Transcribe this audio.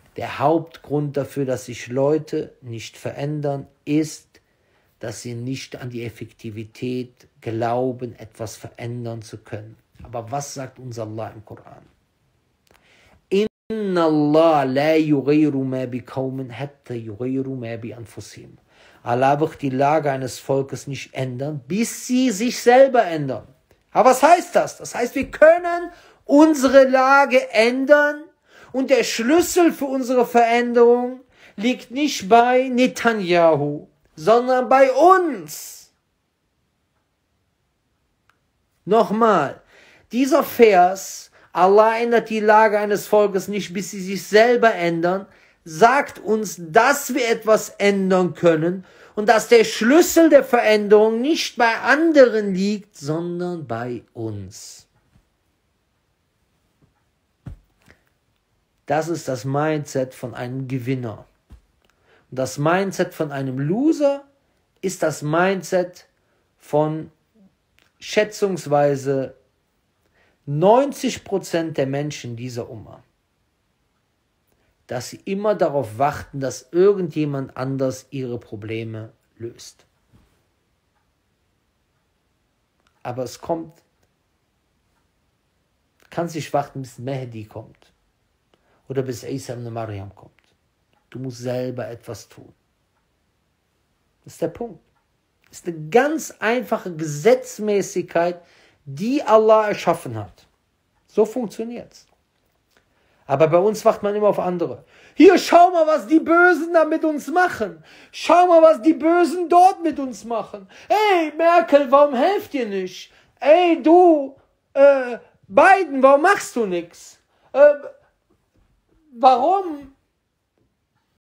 Der Hauptgrund dafür, dass sich Leute nicht verändern, ist, dass sie nicht an die Effektivität glauben, etwas verändern zu können. Aber was sagt unser Allah im Koran? Inna Allah la yughayyiru ma biqawmin hatta yughayyiru ma bi anfusihim. Allah wird die Lage eines Volkes nicht ändern, bis sie sich selber ändern. Aber was heißt das? Das heißt, wir können unsere Lage ändern und der Schlüssel für unsere Veränderung liegt nicht bei Netanyahu, sondern bei uns. Nochmal, dieser Vers, Allah ändert die Lage eines Volkes nicht, bis sie sich selber ändern, sagt uns, dass wir etwas ändern können und dass der Schlüssel der Veränderung nicht bei anderen liegt, sondern bei uns. Das ist das Mindset von einem Gewinner. Und das Mindset von einem Loser ist das Mindset von schätzungsweise 90% der Menschen dieser Umma. Dass sie immer darauf warten, dass irgendjemand anders ihre Probleme löst. Aber es kommt, kannst nicht warten, bis Mehdi kommt oder bis Isa ibn Maryam kommt. Du musst selber etwas tun. Das ist der Punkt. Das ist eine ganz einfache Gesetzmäßigkeit, die Allah erschaffen hat. So funktioniert es. Aber bei uns wacht man immer auf andere. Hier, schau mal, was die Bösen da mit uns machen. Schau mal, was die Bösen dort mit uns machen. Ey, Merkel, warum helft ihr nicht? Ey, du, Biden, warum machst du nichts? Warum